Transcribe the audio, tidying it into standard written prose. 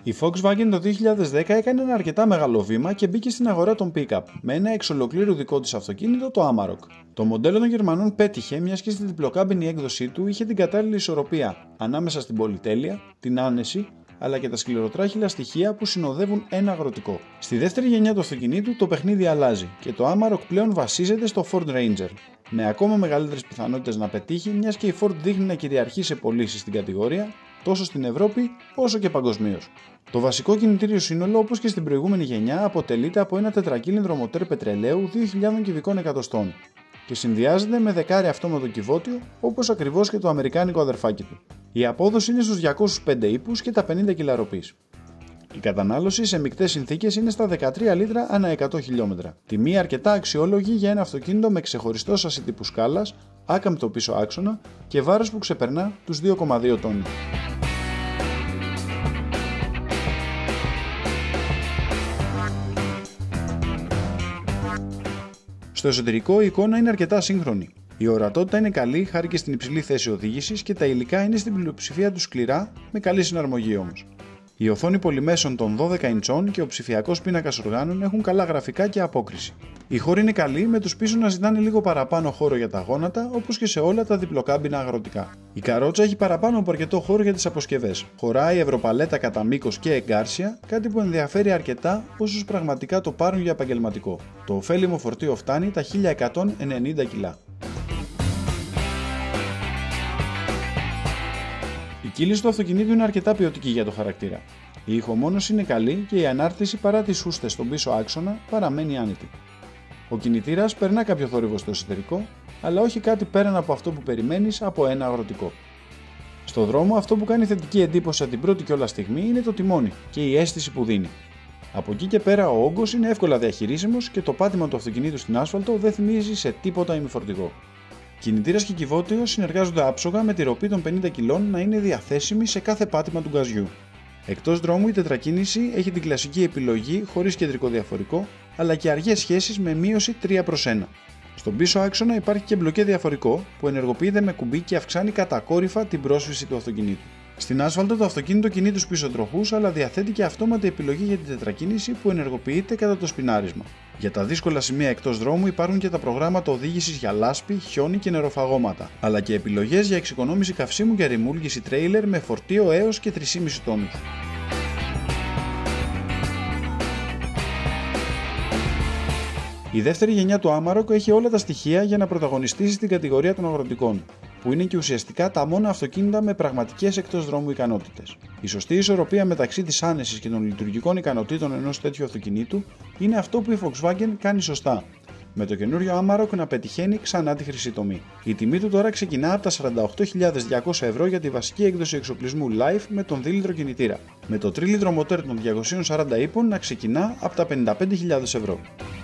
Η Volkswagen το 2010 έκανε ένα αρκετά μεγάλο βήμα και μπήκε στην αγορά των pick-up με ένα εξ ολοκλήρου δικό της αυτοκίνητο, το Amarok. Το μοντέλο των Γερμανών πέτυχε, μιας και στη διπλοκάμπινη έκδοσή του είχε την κατάλληλη ισορροπία ανάμεσα στην πολυτέλεια, την άνεση αλλά και τα σκληροτράχυλα στοιχεία που συνοδεύουν ένα αγροτικό. Στη δεύτερη γενιά του αυτοκινήτου το παιχνίδι αλλάζει και το Amarok πλέον βασίζεται στο Ford Ranger, με ακόμα μεγαλύτερες πιθανότητες να πετύχει, μιας και η Ford δείχνει να κυριαρχεί σε πωλήσεις στην κατηγορία, τόσο στην Ευρώπη όσο και παγκοσμίως. Το βασικό κινητήριο σύνολο, όπως και στην προηγούμενη γενιά, αποτελείται από ένα τετρακύλινδρο μοτέρ πετρελαίου 2.000 κυβικών εκατοστών και συνδυάζεται με δεκάρι αυτόματο κυβότιο, όπως ακριβώς και το αμερικάνικο αδερφάκι του. Η απόδοση είναι στους 205 ύπους και τα 50 κιλαροπείς. Η κατανάλωση σε μεικτές συνθήκες είναι στα 13 λίτρα ανά 100 χιλιόμετρα. Τιμή αρκετά αξιόλογη για ένα αυτοκίνητο με ξεχωριστό σασί τύπου σκάλας, άκαμπτο πίσω άξονα και βάρος που ξεπερνά τους 2,2 τόνους. Στο εσωτερικό η εικόνα είναι αρκετά σύγχρονη. Η ορατότητα είναι καλή χάρη και στην υψηλή θέση οδήγησης και τα υλικά είναι στην πλειοψηφία του σκληρά, με καλή συναρμογή όμως. Η οθόνη πολυμέσων των 12 ιντσών και ο ψηφιακός πίνακας οργάνων έχουν καλά γραφικά και απόκριση. Η χώρη είναι καλή, με τους πίσω να ζητάνε λίγο παραπάνω χώρο για τα γόνατα, όπως και σε όλα τα διπλοκάμπινα αγροτικά. Η καρότσα έχει παραπάνω από αρκετό χώρο για τις αποσκευές. Χωράει ευρωπαλέτα κατά μήκος και εγκάρσια, κάτι που ενδιαφέρει αρκετά όσους πραγματικά το πάρουν για επαγγελματικό. Το ωφέλιμο φορτίο φτάνει τα 1190 κιλά. Η κύληση του αυτοκινήτου είναι αρκετά ποιοτική για το χαρακτήρα. Η ηχομόνωση είναι καλή και η ανάρτηση παρά τις σούστες στον πίσω άξονα παραμένει άνετη. Ο κινητήρας περνά κάποιο θόρυβο στο εσωτερικό, αλλά όχι κάτι πέραν από αυτό που περιμένεις από ένα αγροτικό. Στο δρόμο, αυτό που κάνει θετική εντύπωση από την πρώτη κιόλας στιγμή είναι το τιμόνι και η αίσθηση που δίνει. Από εκεί και πέρα ο όγκος είναι εύκολα διαχειρίσιμος και το πάτημα του αυτοκινήτου στην άσφαλτο δεν θυμίζει σε τίποτα ημιφορτηγό. Κινητήρας και κυβότιο συνεργάζονται άψογα με τη ροπή των 50 κιλών να είναι διαθέσιμη σε κάθε πάτημα του γκαζιού. Εκτός δρόμου η τετρακίνηση έχει την κλασική επιλογή χωρίς κεντρικό διαφορικό, αλλά και αργές σχέσεις με μείωση 3/1. Στον πίσω άξονα υπάρχει και μπλοκέ διαφορικό που ενεργοποιείται με κουμπί και αυξάνει κατακόρυφα την πρόσφυση του αυτοκινήτου. Στην άσφαλτο το αυτοκίνητο κινεί τους πίσω τροχούς, αλλά διαθέτει και αυτόματη επιλογή για την τετρακίνηση που ενεργοποιείται κατά το σπινάρισμα. Για τα δύσκολα σημεία εκτός δρόμου υπάρχουν και τα προγράμματα οδήγησης για λάσπη, χιόνι και νεροφαγώματα, αλλά και επιλογές για εξοικονόμηση καυσίμου και ρημούλγηση τρέιλερ με φορτίο έως και 3,5 τόνους. Η δεύτερη γενιά του Amarok έχει όλα τα στοιχεία για να πρωταγωνιστήσει στην κατηγορία των αγροτικών, που είναι και ουσιαστικά τα μόνα αυτοκίνητα με πραγματικές εκτός δρόμου ικανότητες. Η σωστή ισορροπία μεταξύ της άνεσης και των λειτουργικών ικανοτήτων ενός τέτοιου αυτοκινήτου είναι αυτό που η Volkswagen κάνει σωστά, με το καινούριο Amarok να πετυχαίνει ξανά τη χρυσή τομή. Η τιμή του τώρα ξεκινά από τα 48.200 ευρώ για τη βασική έκδοση εξοπλισμού Life με τον δίλιτρο κινητήρα, με το τρίλιτρο μοτέρ των 240 ύπων να ξεκινά από τα 55.000 ευρώ.